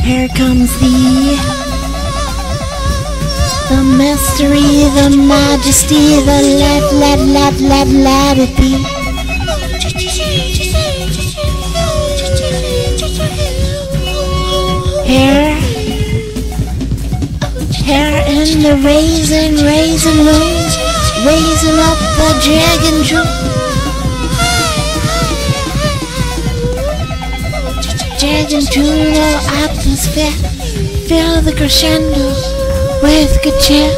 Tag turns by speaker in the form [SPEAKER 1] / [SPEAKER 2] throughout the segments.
[SPEAKER 1] Here comes the mystery, the majesty, the let it be. Here in the raisin room, raising up the dragon drum. Dragon to the atmosphere, fill the crescendo with good cheer.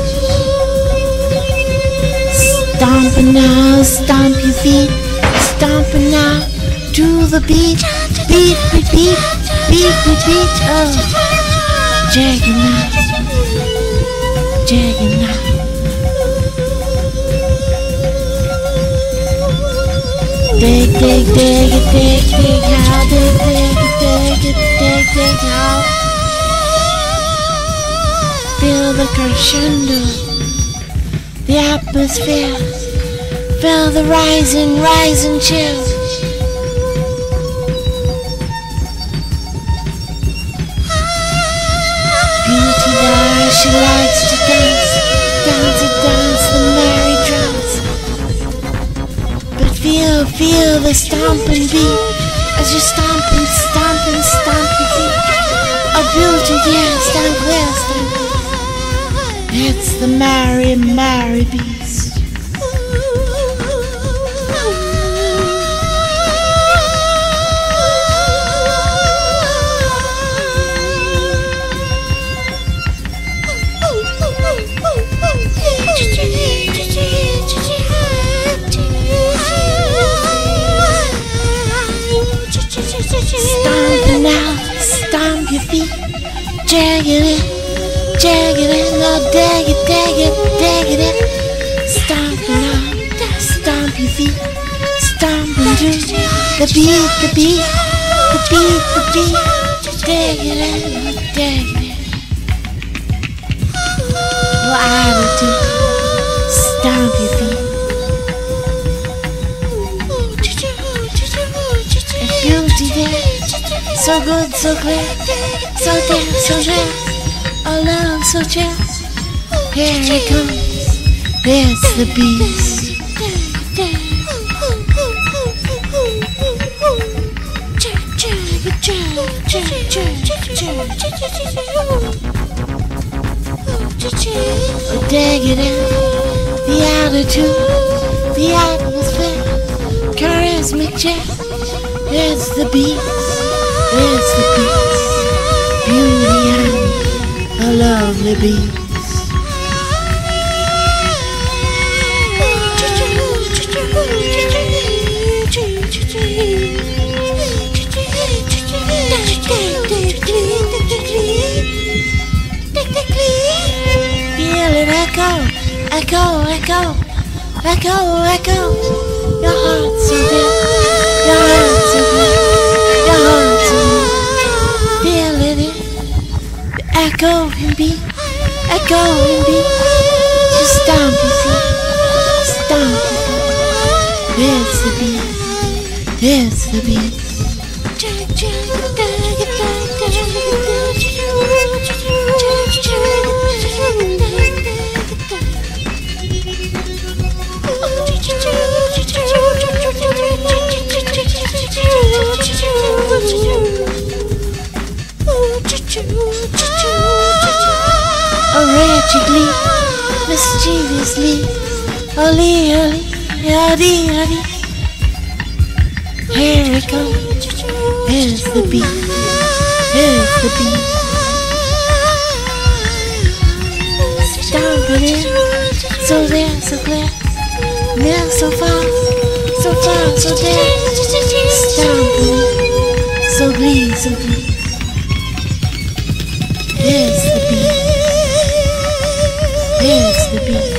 [SPEAKER 1] Stomping now, stomp your feet, stomping now to the beat, beat, beat, beat, beat, beat, beat. Oh, dragging out, dragging out. Dig, dig, dig it, dig, dig how, dig, dig it, dig it, dig, dig how. Feel the crescendo, the atmosphere, feel the rising chill. Beauty there, she likes to dance, dance the merry drums. But feel the stomping beat as you stomp your feet. A beauty, yeah, stand clear, stand clear. It's the merry beast. Stomping out, stomp your feet, jagged it, now dag it in. Stomping out, stomp your feet, stomping to the beat, dag it in, dag it in. Your attitude, stomp your feet. Beauty there, so good, so clear, so there, oh love, so chill. Here it comes, it's the beast. Oh, dig it in, the attitude, the atmosphere, charismatic chill. It's the beast, beauty and a lovely beast. Feel it echo, your heart's so deep, your heart's so deep, your heart's so deep. Feel it, the echo and beat, just stomp your feet, it's the beat. Wretchedly, mischievously, oli, here it comes, here's the beat, stomping in, so there, so clear, near, so far, so there, stomping in, so glee, here's the beat. Here's the beat.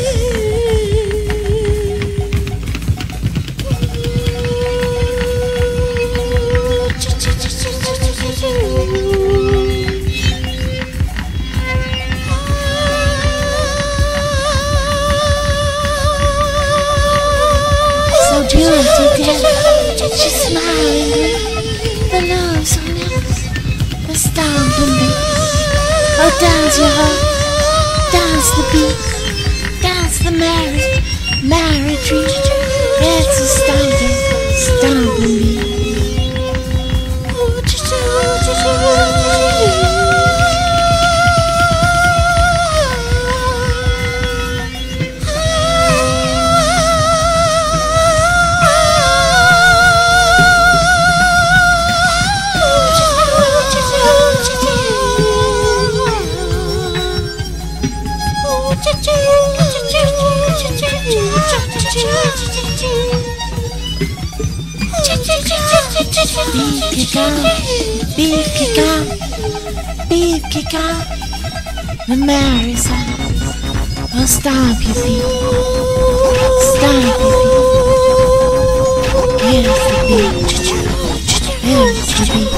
[SPEAKER 1] So beautiful, she's smiling, the love so nice. stomping beat. Oh, dance your heart, dance the beat, dance the merry tree. It's a stomping beat. Beef kick out, the merry sound. Oh, stomp your feet, stomp your feet. Here's the beat, here's the beat.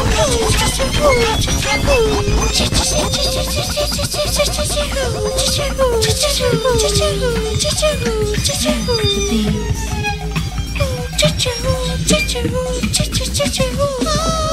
[SPEAKER 1] The beat.